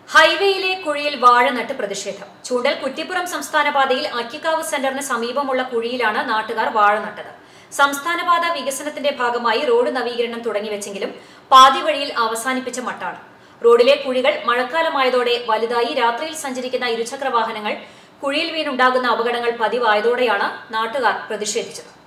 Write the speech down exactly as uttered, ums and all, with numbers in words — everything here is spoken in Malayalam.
ഹൈവേയിലെ കുഴിയിൽ വാഴ നട്ട് പ്രതിഷേധം. ചൂണ്ടൽ കുറ്റിപ്പുറം സംസ്ഥാനപാതയിൽ അക്കിക്കാവ് സെന്ററിന് സമീപമുള്ള കുഴിയിലാണ് നാട്ടുകാർ വാഴ നട്ടത്. സംസ്ഥാനപാത വികസനത്തിന്റെ ഭാഗമായി റോഡ് നവീകരണം തുടങ്ങിവെച്ചെങ്കിലും പാതി വഴിയിൽ അവസാനിപ്പിച്ച മട്ടാണ്. റോഡിലെ കുഴികൾ മഴക്കാലമായതോടെ വലുതായി രാത്രിയിൽ സഞ്ചരിക്കുന്ന ഇരുചക്ര വാഹനങ്ങൾ കുഴിയിൽ വീണുണ്ടാകുന്ന അപകടങ്ങൾ പതിവായതോടെയാണ് നാട്ടുകാർ പ്രതിഷേധിച്ചത്.